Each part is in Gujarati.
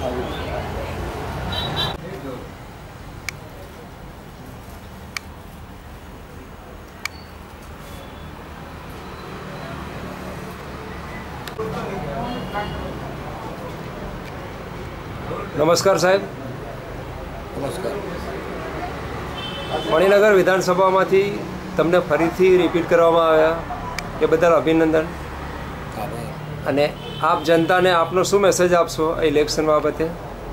નમસ્કાર સાહેબ. નમસ્કાર. મણિનગર વિધાનસભામાંથી તમને ફરીથી રિપીટ કરવામાં આવ્યા એ બદલ અભિનંદન. અને આપ જનતાને આપનો શું મેસેજ આપશો ઇલેક્શન બાબતે?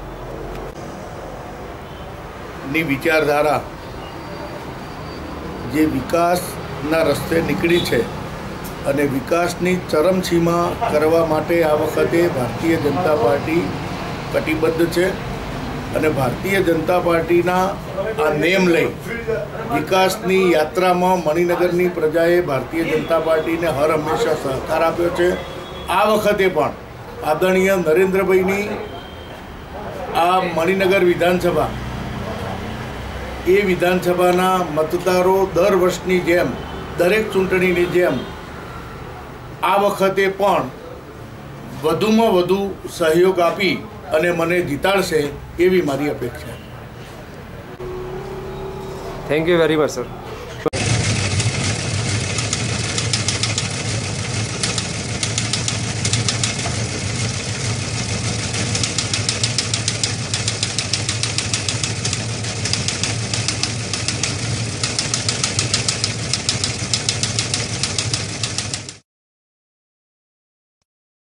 ની વિચારધારા જે વિકાસના રસ્તે નીકળી છે અને વિકાસની ચરમસીમા કરવા માટે આ વખતે ભારતીય જનતા પાર્ટી કટિબદ્ધ છે અને ભારતીય જનતા પાર્ટીના આ નેમ લઈ વિકાસની યાત્રામાં મણિનગરની પ્રજાએ ભારતીય જનતા પાર્ટીને હર હંમેશા સહકાર આપ્યો છે. આ વખતે પણ આદરણીય નરેન્દ્રભાઈની આ મણિનગર વિધાનસભા એ વિધાનસભાના મતદારો દર વર્ષની જેમ દરેક ચૂંટણીની જેમ આ વખતે પણ વધુમાં વધુ સહયોગ આપી અને મને જીતાડશે એવી મારી અપેક્ષા. Thank you very much sir.